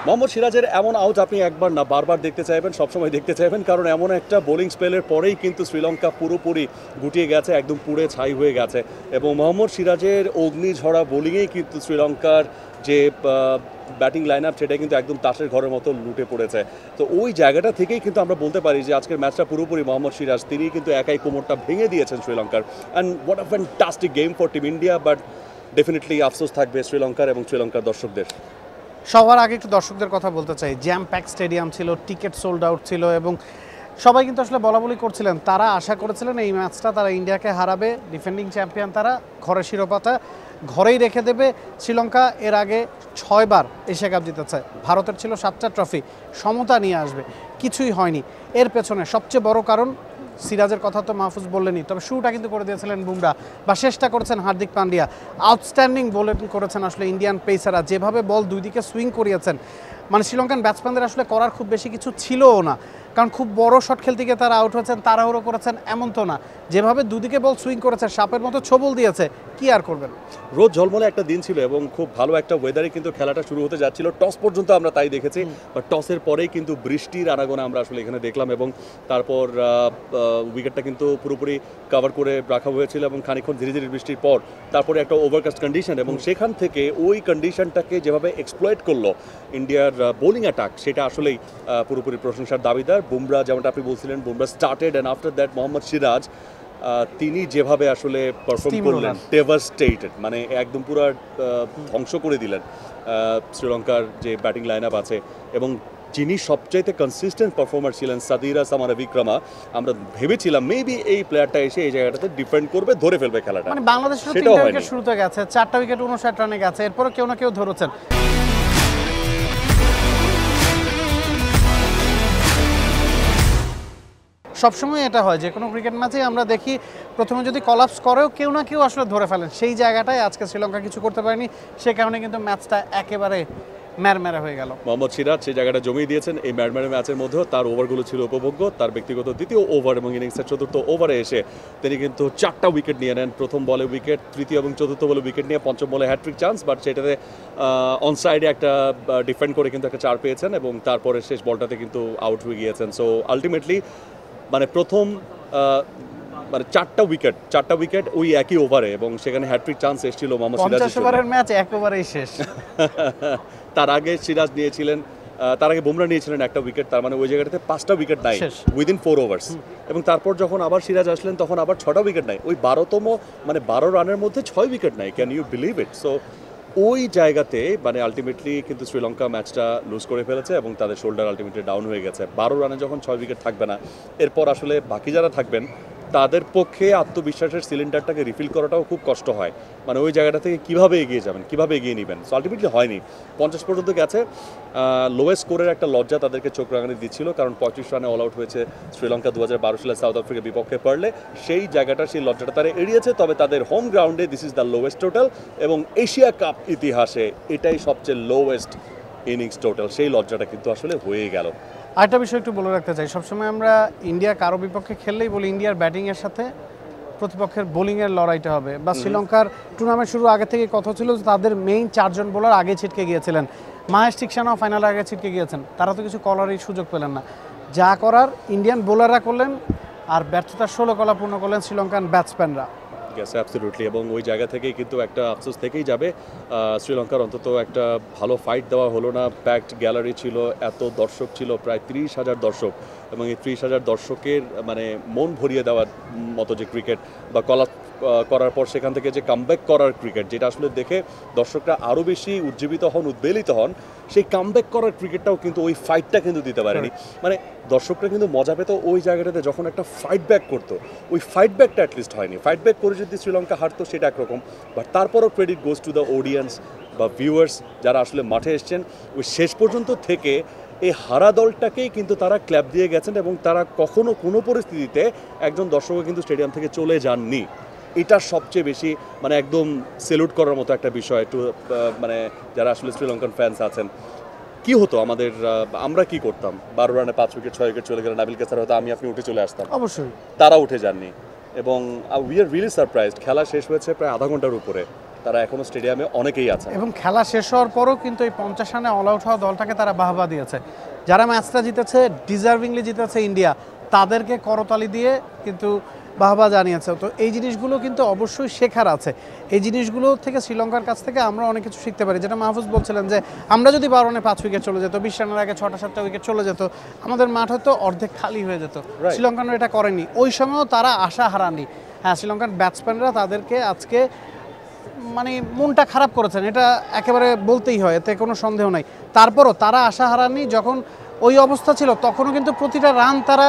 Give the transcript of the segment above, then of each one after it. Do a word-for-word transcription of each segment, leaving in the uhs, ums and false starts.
মোহাম্মদ সিরাজের এমন আউট আপনি একবার না বারবার দেখতে চাইবেন, সবসময় দেখতে চাইবেন, কারণ এমন একটা বোলিং স্পেলের পরেই কিন্তু শ্রীলঙ্কা পুরোপুরি গুটিয়ে গেছে, একদম পুড়ে ছাই হয়ে গেছে। এবং মোহাম্মদ সিরাজের অগ্নিঝরা বোলিংয়েই কিন্তু শ্রীলঙ্কার যে ব্যাটিং লাইন আপ সেটা কিন্তু একদম তাসের ঘরের মতো লুটে পড়েছে। তো ওই জায়গাটা থেকেই কিন্তু আমরা বলতে পারি যে আজকের ম্যাচটা পুরোপুরি মোহাম্মদ সিরাজ তিনি কিন্তু একাই কোমরটা ভেঙে দিয়েছেন শ্রীলঙ্কার। And what a fantastic game for team India, but definitely আফসোস থাকবে শ্রীলঙ্কার এবং শ্রীলঙ্কার দর্শকদের। সবার আগে একটু দর্শকদের কথা বলতে চাই। জ্যাম প্যাক স্টেডিয়াম ছিল, টিকিট সোল্ড আউট ছিল এবং সবাই কিন্তু আসলে বলা বলি করছিলেন, তারা আশা করেছিলেন এই ম্যাচটা তারা ইন্ডিয়াকে হারাবে, ডিফেন্ডিং চ্যাম্পিয়ন তারা, ঘরের শিরোপাটা ঘরেই রেখে দেবে। শ্রীলঙ্কা এর আগে ছয়বার এশিয়া কাপ জিতেছে, ভারতের ছিল সাতটা ট্রফি, সমতা নিয়ে আসবে, কিছুই হয়নি। এর পেছনে সবচেয়ে বড় কারণ, সিরাজের কথা তো মাহফুজ বললেনই, তবে শুরুটা কিন্তু করে দিয়েছিলেন বুমরা বা শেষটা করেছেন হার্দিক পান্ডিয়া। আউটস্ট্যান্ডিং বোলিং করেছেন আসলে ইন্ডিয়ান পেসাররা, যেভাবে বল দুই দিকে সুইং করিয়েছেন, মানে শ্রীলঙ্কান ব্যাটসম্যানদের আসলে করার খুব বেশি কিছু ছিলও না, কারণ খুব বড় শট খেলতে গিয়ে তারা আউট হয়েছেন, তাড়াহুড়ো করেছেন এমন তো না। যেভাবে দুদিকে বল সুইং করেছে, সাপের মতো ছবল দিয়েছে, কি আর করবেন। রোদ ঝলমলে একটা দিন ছিল এবং খুব ভালো একটা ওয়েদারে কিন্তু খেলাটা শুরু হতে যাচ্ছিল। টস পর্যন্ত আমরা তাই দেখেছি, বাট টসের পরেই কিন্তু বৃষ্টির আনাগোনা আমরা আসলে এখানে দেখলাম এবং তারপর উইকেটটা কিন্তু পুরোপুরি কভার করে রাখা হয়েছিল এবং খানিকক্ষণ ধীরে ধীরে বৃষ্টির পর তারপরে একটা ওভারকাস্ট কন্ডিশন, এবং সেখান থেকে ওই কন্ডিশনটাকে যেভাবে এক্সপ্লয়েট করলো ইন্ডিয়ার বোলিং অ্যাটাক, সেটা আসলেই পুরোপুরি প্রশংসার দাবিদার। বুমরা যেমনটা আপনি বলছিলেন, Bumrah started and after that Mohammad Siraj তিনি যেভাবে আসলে পারফর্ম করলেন, ডেভাস্টেটেড, মানে একদম পুরো ধ্বংস করে দিলেন শ্রীলঙ্কার যে ব্যাটিং লাইন আপ আছে। এবং যিনি সবচাইতে কনসিস্টেন্ট পারফর্মার ছিলেন সাদিরা সামারা বিক্রমা, আমরা ভেবেছিলাম মেবি এই প্লেয়ারটা এসে এই জায়গাটাতে ডিফেন্ড করবে, ধরে ফেলবে খেলাটা। মানে বাংলাদেশের তিনটা উইকেট শুরুতে গেছে, চারটা উইকেট উনষাট রানে গেছে, এরপরে কেউ না কেউ ধরেছেন। সবসময় এটা হয়, যে কোনো ক্রিকেট ম্যাচেই আমরা দেখি প্রথমে যদি কলাপস করেও কেউ না কেউ আসলে ধরে ফেলেন, সেই জায়গাটায় আজকে শ্রীলঙ্কা কিছু করতে পারেনি, সে কারণে কিন্তু ম্যাচটা একেবারে ম্যারম্যারে হয়ে গেল। মোহাম্মদ সিরাজ সেই জায়গাটা জমিয়ে দিয়েছেন এই ম্যারম্যারে ম্যাচের মধ্যেও। তার ওভারগুলো ছিল উপভোগ্য। তার ব্যক্তিগত দ্বিতীয় ওভার এবং ইনিংসের চতুর্থ ওভারে এসে তিনি কিন্তু চারটা উইকেট নিয়ে নেন। প্রথম বলে উইকেট, তৃতীয় এবং চতুর্থ বলে উইকেট নিয়ে পঞ্চম বলে হ্যাট্রিক চান্স, বাট সেটাতে অন সাইডে একটা ডিফেন্ড করে কিন্তু একটা চার পেয়েছেন এবং তারপরে শেষ বলটাতে কিন্তু আউট হয়ে গিয়েছেন। সো আলটিমেটলি মানে প্রথম মানে চারটা উইকেট চারটা উইকেট ওই একই ওভারে, এবং সেখানে হ্যাট্রিক চান্স এসেছিল মোহাম্মদ সিরাজের। পঞ্চাশ ওভারের ম্যাচ এক ওভারেই শেষ। তার আগে সিরাজ নিয়েছিলেন, তার আগে বুমরা নিয়েছিলেন একটা উইকেট, তার মানে ওই জায়গাটাতে পাঁচটা উইকেট নাই উইদিন ফোর ওভার্স। এবং তারপর যখন আবার সিরাজ আসলেন তখন আবার ছটা উইকেট নাই, ওই বারোতম মানে বারো রানের মধ্যে ছয় উইকেট নাই। Can you believe it? So ওই জায়গাতে মানে আলটিমেটলি কিন্তু শ্রীলঙ্কা ম্যাচটা লুজ করে ফেলেছে এবং তাদের শোল্ডার আলটিমেটলি ডাউন হয়ে গেছে। বারো রানে যখন ছয় উইকেট থাকবে না, এরপর আসলে বাকি যারা থাকবেন তাদের পক্ষে আত্মবিশ্বাসের সিলিন্ডারটাকে রিফিল করাটাও খুব কষ্ট হয়। মানে ওই জায়গাটা থেকে কীভাবে এগিয়ে যাবেন, কীভাবে এগিয়ে নেবেন। সো আলটিমেটলি হয়নি, পঞ্চাশ পর্যন্ত গেছে। লোয়েস্ট স্কোরের একটা লজ্জা তাদেরকে চোখ রাঙানি দিচ্ছিল, কারণ পঁয়ত্রিশ রানে অল আউট হয়েছে শ্রীলঙ্কা দু হাজার বারো সালে সাউথ আফ্রিকার বিপক্ষে পারলে। সেই জায়গাটা, সেই লজ্জাটা তারা এড়িয়েছে। তবে তাদের হোম গ্রাউন্ডে this is the lowest total, এবং এশিয়া কাপ ইতিহাসে এটাই সবচেয়ে লোয়েস্ট ইনিংস টোটাল। সেই লজ্জাটা কিন্তু আসলে হয়ে গেল। আরেকটা বিষয় একটু বলে রাখতে চাই, সবসময় আমরা ইন্ডিয়া কারো বিপক্ষে খেললেই বলি ইন্ডিয়ার ব্যাটিংয়ের সাথে প্রতিপক্ষের বোলিংয়ের লড়াইটা হবে। বা শ্রীলঙ্কার টুর্নামেন্ট শুরু আগে থেকে কথা ছিল যে তাদের মেইন চারজন বোলার আগে ছিটকে গিয়েছিলেন, মাহেশ টিকসানাও ফাইনালে আগে ছিটকে গিয়েছেন, তারা তো কিছু কলারই সুযোগ পেলেন না। যা করার ইন্ডিয়ান বোলাররা করলেন, আর ব্যর্থতার ষোলো কলা পূর্ণ করলেন শ্রীলঙ্কান ব্যাটসম্যানরা। Yes, absolutely. এবং ওই জায়গা থেকেই কিন্তু একটা আফসোস থেকেই যাবে। শ্রীলঙ্কার অন্তত একটা ভালো ফাইট দেওয়া হলো না। প্যাকড গ্যালারি ছিল, এত দর্শক ছিল, প্রায় ত্রিশ হাজার দর্শক, এবং এই ত্রিশ হাজার দর্শকের মানে মন ভরিয়ে দেওয়ার মতো যে ক্রিকেট বা কলা করার পর সেখান থেকে যে কামব্যাক করার ক্রিকেট, যেটা আসলে দেখে দর্শকরা আরও বেশি উজ্জীবিত হন, উদ্বেলিত হন, সেই কামব্যাক করার ক্রিকেটটাও কিন্তু ওই ফাইটটা কিন্তু দিতে পারেনি। মানে দর্শকরা কিন্তু মজা পেত ওই জায়গাটাতে যখন একটা ফাইট ব্যাক করতো। ওই ফাইট ব্যাকটা অ্যাটলিস্ট হয়নি। ফাইট ব্যাক করে যদি শ্রীলঙ্কা হারতো সেটা একরকম, বাট তারপরও credit goes to the audience বা ভিউয়ার্স যারা আসলে মাঠে এসছেন। ওই শেষ পর্যন্ত থেকে এই হারা দলটাকেই কিন্তু তারা ক্ল্যাপ দিয়ে গেছেন, এবং তারা কখনো কোনো পরিস্থিতিতে একজন দর্শকও কিন্তু স্টেডিয়াম থেকে চলে যাননি। এটা সবচেয়ে বেশি মানে একদম সেলুট করার মতো একটা বিষয়। একটু মানে যারা আসলে শ্রীলঙ্কান ফ্যান্স আছেন, কি হতো আমাদের, আমরা কি করতাম, বারো রানে পাঁচ উইকেট ছয় উইকেট চলে গেলে নাবিল কেসার হয়তো আমি আপনি উঠে চলে আসতাম, অবশ্যই তারা উঠে যাননি। এবং উই আর রিয়েলি সারপ্রাইজড। খেলা শেষ হয়েছে প্রায় আধা ঘন্টার উপরে, তারা এখনও স্টেডিয়ামে অনেকেই আছে এবং খেলা শেষ হওয়ার পরও কিন্তু এই পঞ্চাশ রানে অল আউট হওয়া দলটাকে তারা বাহবা দিয়েছে। যারা ম্যাচটা জিতেছে, ডিজার্ভিংলি জিতেছে ইন্ডিয়া, তাদেরকে করতালি দিয়ে কিন্তু বাহবা জানিয়েছে। তো এই জিনিসগুলো কিন্তু অবশ্যই শেখার আছে। এই জিনিসগুলো থেকে শ্রীলঙ্কার কাছ থেকে আমরা অনেক কিছু শিখতে পারি। যেটা মাহফুজ বলছিলেন যে আমরা যদি বারো রানে পাঁচ উইকেট চলে যেত, বিশ রানের আগে ছটা সাতটা উইকেট চলে যেত, আমাদের মাঠ হয়তো অর্ধেক খালি হয়ে যেত। শ্রীলঙ্কানরা এটা করেনি, ওই সময়ও তারা আশা হারানি। হ্যাঁ, শ্রীলঙ্কার ব্যাটসম্যানরা তাদেরকে আজকে মানে মনটা খারাপ করেছেন, এটা একেবারে বলতেই হয়, এতে কোনো সন্দেহ নাই। তারপরও তারা আশা হারাননি। যখন ওই অবস্থা ছিল তখনও কিন্তু প্রতিটা রান তারা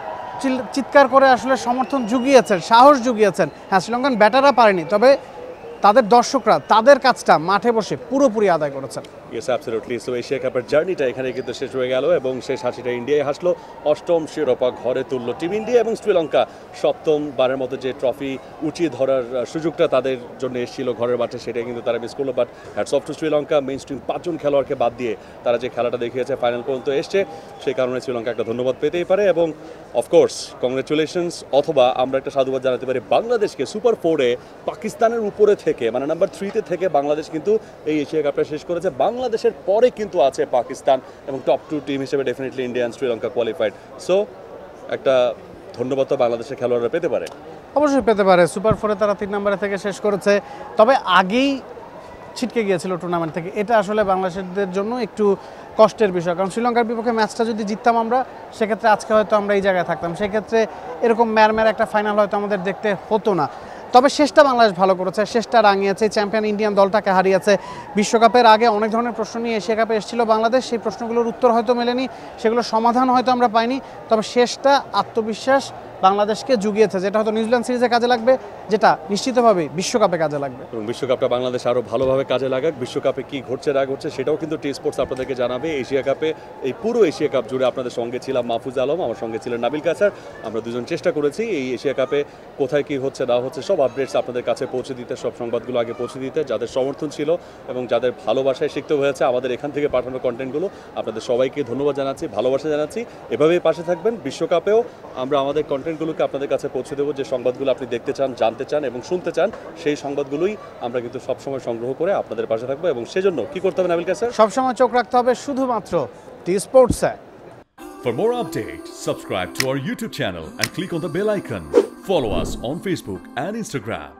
চিৎকার করে আসলে সমর্থন জুগিয়েছেন, সাহস জুগিয়েছেন। হ্যাঁ, শ্রীলঙ্কান ব্যাটাররা পারেনি, তবে তাদের দর্শকরা তাদের কাজটা মাঠে বসে পুরোপুরি আদায় করেছেন। Yes, absolutely. সো এশিয়া কাপের জার্নিটা এখানে কিন্তু শেষ হয়ে গেল এবং শেষ হাসিটা ইন্ডিয়ায় হাসলো। অষ্টম শিরোপা ঘরে তুললো টিম ইন্ডিয়া এবং শ্রীলঙ্কা সপ্তম বারের মতো যে ট্রফি উঁচিয়ে ধরার সুযোগটা তাদের জন্য এসেছিল ঘরের মাঠে, সেটা কিন্তু তারা মিস করলো। But hats off to Sri Lanka, mainstream পাঁচজন খেলোয়াড়কে বাদ দিয়ে তারা যে খেলাটা দেখিয়েছে, ফাইনাল পর্যন্ত এসছে, সেই কারণে শ্রীলঙ্কা একটা ধন্যবাদ পেতেই পারে। এবং অফকোর্স কংগ্রেচুলেশনস, অথবা আমরা একটা সাধুবাদ জানাতে পারি বাংলাদেশকে। সুপার ফোরে পাকিস্তানের উপরে থেকে, মানে নাম্বার থ্রিতে থেকে বাংলাদেশ কিন্তু এই এশিয়া কাপটা শেষ করেছে। বাংলাদেশের পরে কিন্তু আছে পাকিস্তান এবং টপ টু টিম হিসেবে definitely India and Sri Lanka qualified. So একটা ধন্যবাদ তো বাংলাদেশের খেলোয়াড়রা পেতে পারে, অবশ্যই পেতে পারে। সুপার ফোরে তারা তিন নম্বরে থেকে শেষ করেছে, তবে আগেই ছিটকে গিয়েছিল টুর্নামেন্ট থেকে। এটা আসলে বাংলাদেশিদের জন্য একটু কষ্টের বিষয়, কারণ শ্রীলঙ্কার বিপক্ষে ম্যাচটা যদি জিততাম আমরা, সেক্ষেত্রে আজকে হয়তো আমরা এই জায়গায় থাকতাম, সেক্ষেত্রে এরকম ম্যারম্যার একটা ফাইনাল হয়তো আমাদের দেখতে হতো না। তবে শেষটা বাংলাদেশ ভালো করেছে, শেষটা রাঙিয়েছে, চ্যাম্পিয়ন ইন্ডিয়ান দলটাকে হারিয়েছে। বিশ্বকাপের আগে অনেক ধরনের প্রশ্ন নিয়ে এশিয়া কাপে এসেছিল বাংলাদেশ, সেই প্রশ্নগুলোর উত্তর হয়তো মেলেনি, সেগুলোর সমাধান হয়তো আমরা পাইনি, তবে শেষটা আত্মবিশ্বাস বাংলাদেশকে জুগিয়েছে, যেটা হয়তো নিউজিল্যান্ড সিরিজে কাজে লাগবে, যেটা নিশ্চিতভাবে বিশ্বকাপে কাজে লাগবে। এবং বিশ্বকাপটা বাংলাদেশ আরও ভালোভাবে কাজে লাগাক। বিশ্বকাপে কী ঘটছে না ঘটছে সেটাও কিন্তু টি স্পোর্টস আপনাদেরকে জানাবে। এশিয়া কাপে, এই পুরো এশিয়া কাপ জুড়ে আপনাদের সঙ্গে ছিলাম মাহফুজ আলম, আমার সঙ্গে ছিলেন নাবিল কাসার। আমরা দুজন চেষ্টা করেছি এই এশিয়া কাপে কোথায় কী হচ্ছে না হচ্ছে সব আপডেটস আপনাদের কাছে পৌঁছে দিতে, সব সংবাদগুলো আগে পৌঁছে দিতে। যাদের সমর্থন ছিল এবং যাদের ভালোবাসায় শিখতে হয়েছে আমাদের এখান থেকে পাঠানো কন্টেন্টগুলো, আপনাদের সবাইকে ধন্যবাদ জানাচ্ছি, ভালোবাসা জানাচ্ছি। এভাবেই পাশে থাকবেন। বিশ্বকাপেও আমরা আমাদের কন্টেন্টগুলোকে আপনাদের কাছে পৌঁছে দেবো। যে সংবাদগুলো আপনি দেখতে চান, জানতে চান এবং শুনতে চান, সেই সংবাদগুলোই আমরা কিন্তু সবসময় সংগ্রহ করে আপনাদের পাশে থাকবো। এবং সেজন্য কি করতে হবে নাবিল কাসার? সবসময় চোখ রাখতে হবে শুধুমাত্র টি স্পোর্টসে। For more updates, subscribe to our YouTube channel and click on the bell icon. Follow us on Facebook and Instagram.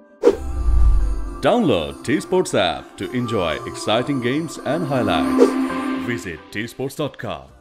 Download TSports app to enjoy exciting games and highlights. Visit T sports dot com.